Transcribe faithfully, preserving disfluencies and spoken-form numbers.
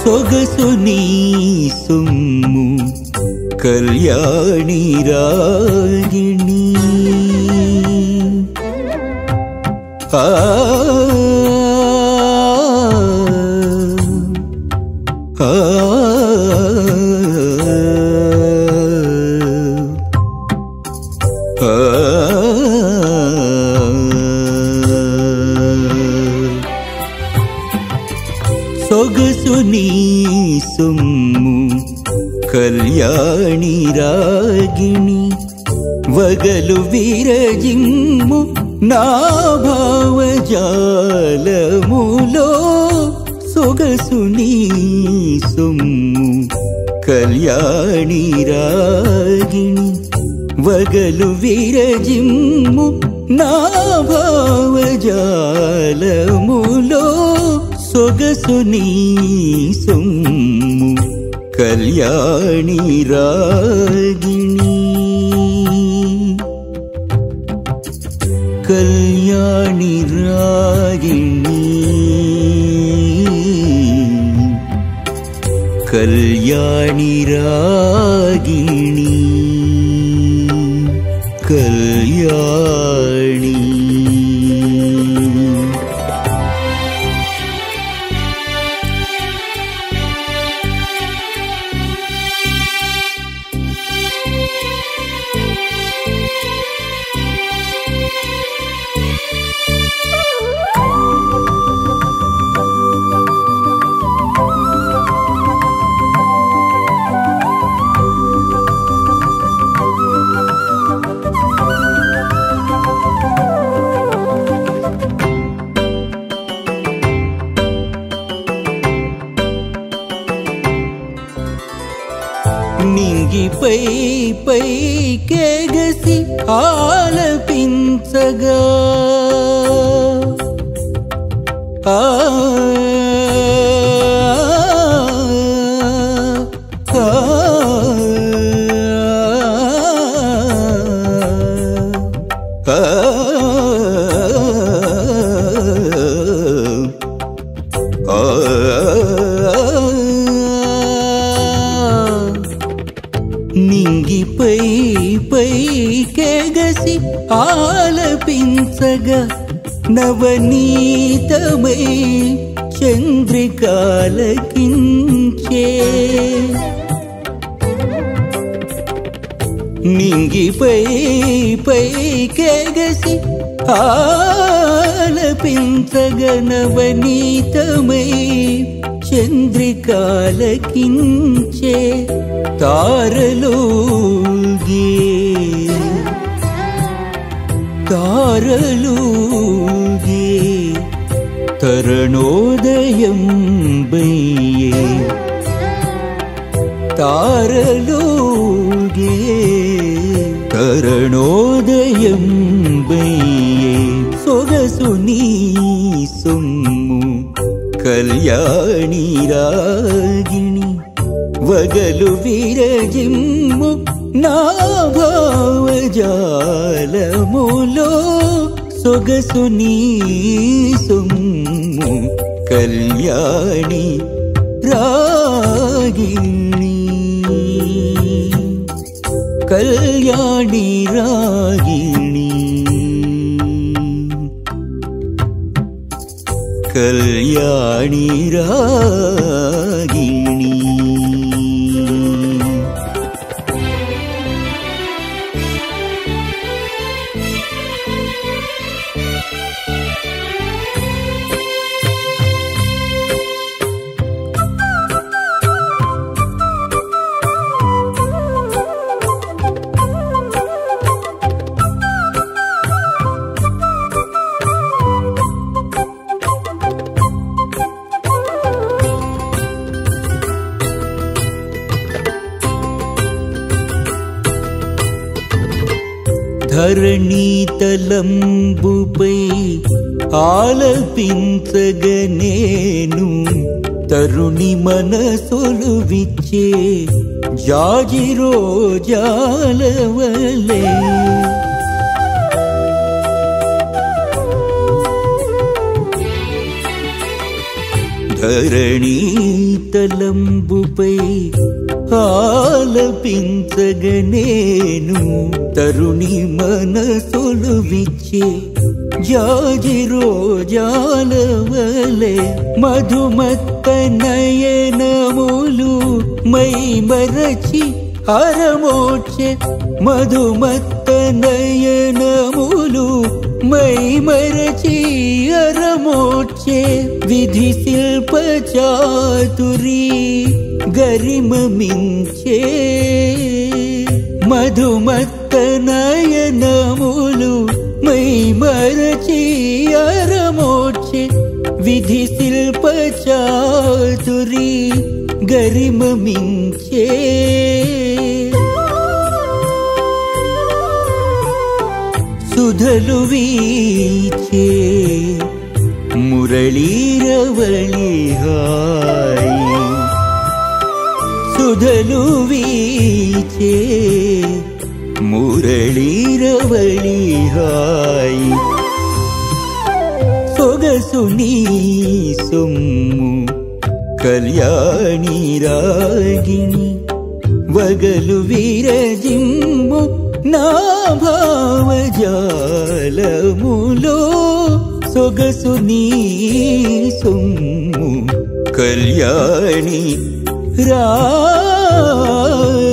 సొగసు నీ సొమ్ము కళ్యాణి రాగిణి ఆ ఆ సొగసు నీ సొమ్ము కళ్యాణి రాగిణి వగలు విరజిమ్ము నా భావజాలములో సొగసు నీ సొమ్ము కళ్యాణి రాగిణి వగలు విరజిమ్ము నా భావజాలములో సొగసు నీ సొమ్ము కళ్యాణి రాగిణి కళ్యాణి రాగిణి కళ్యాణి రాగిణి కళ్యాణి నింగిపై పైకెగసి ఆలపించగా ఆ నింగిపై పైకెగసి ఆలపించగా నవనీతమై చంద్రికాలకించే నింగిపై పైకెగసి ఆలపించగా నవనీతమై చంద్రికాలకించే తారలోగే తారలోగే తరుణోదయం బయ్యే తారలోగే తరుణోదయం బయ్యే సొగసు నీ సొమ్ము కళ్యాణి రాగిణి వగలు విరజిమ్ము నా భావజాలములో సొగసు నీ సొమ్ము కళ్యాణి రాగిణి కళ్యాణి రాగిణి కళ్యాణి రాగిణి ధరణీతలంబుపై ఆలపించగనేను తరుణి మనసులు విచ్చే జాజి రోజాలవలే ధరణీ తలంబుపై ఆలపించగనేను తరుణి మనసులు విచ్చే జాజి రోజాలవలే మధుమత్త నయనములు మై మరచి అరమోడ్చే మధుమత్త నయనములు మై మరచి అరమోడ్చే విధి శిల్ప చాతురీ గరిమ మించే మధుమత్త నయనములు మై మరచి అరమోడ్చే విధి శిల్ప చాతురీ గరిమ మించే సుధలు వీచే మురళీరవళి హాయి సుధలు వీచే మురళీరవళి హాయి సొగసు నీ సొమ్ము కళ్యాణి రాగిణి వగలు విరజిమ్ము నా భావజాలములో సొగసు నీ సొమ్ము కళ్యాణి రాగిణి